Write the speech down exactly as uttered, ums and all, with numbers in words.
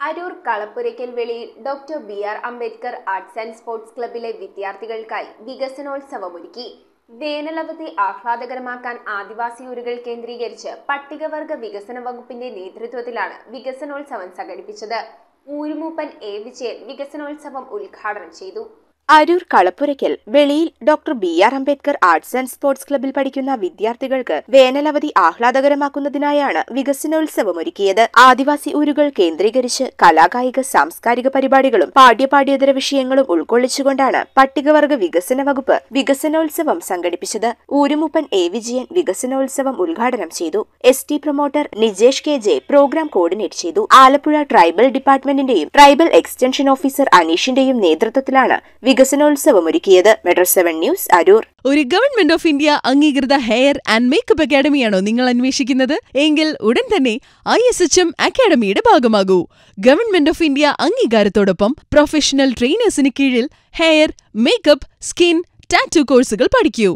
Aroor Kalappurakkal Veliyil doctor B R Ambedkar arts and sports ക്ലബിലെ വിദ്യാർത്ഥികൾക്കായി വികസനോത്സവമൊരുക്കി. വേനലവധി ആഹ്ലാദകരമാക്കാൻ ആദിവാസി ഊരുകൾ കേന്ദ്രീകരിച്ച് പട്ടികവർഗ വികസന വകുപ്പിന്റെ നേതൃത്വത്തിലാണ് വികസനോത്സവം സംഘടിപ്പിച്ചത്. ഊരുമൂപ്പൻ എ വിജയൻ വികസനോത്സവം ഉദ്ഘാടനം ചെയ്തു. Aroor Kalappurakkal Veliyil doctor B R Ambedkar arts and sports ക്ലബിൽ പഠിക്കുന്ന വിദ്യാർത്ഥികൾക്ക് വേനലവധി ആഹ്ലാദകരമാക്കുന്നതിനായാണ് വികസനോത്സവമൊരുക്കിയത്. ആദിവാസി ഊരുകൾ കേന്ദ്രീകരിച്ച് കലാകായിക സാംസ്കാരിക പരിപാടികളും പാഠ്യപാഠ്യേതര വിഷയങ്ങളും ഉൾക്കൊള്ളിച്ചുകൊണ്ടാണ് പട്ടികവർഗ വികസന വകുപ്പ് വികസനോത്സവം സംഘടിപ്പിച്ചത്. ഊരുമൂപ്പൻ എ വിജയൻ വികസനോത്സവം ഉദ്ഘാടനം ചെയ്തു. S T promoter Nijesh K J programme coordinate ചെയ്തു. ആലപ്പുഴ ട്രൈബൽ ഡിപ്പാർട്ട്മെന്റിന്റെയും ട്രൈബൽ എക്സ്റ്റൻഷൻ ഓഫീസർ അനീഷിന്റെയും നേതൃത്വത്തിലാണ് വികസനോത്സവമൊരുക്കിയത്. Metro Seven News, Aroor. ഒരു ഗവൺമെന്റ് ഓഫ് ഇന്ത്യ അംഗീകൃത ഹെയർ ആൻഡ് മേക്കപ്പ് അക്കാഡമിയാണോ നിങ്ങൾ അന്വേഷിക്കുന്നത്? എങ്കിൽ ഉടൻ തന്നെ ഐ എസ് എച്ച് എം അക്കാഡമിയുടെ ഭാഗമാകൂ. ഗവൺമെന്റ് ഓഫ് ഇന്ത്യ അംഗീകാരത്തോടൊപ്പം പ്രൊഫഷണൽ ട്രെയിനേഴ്സിന് കീഴിൽ ഹെയർ, മേക്കപ്പ്, സ്കിൻ, ടാറ്റു കോഴ്സുകൾ പഠിക്കൂ.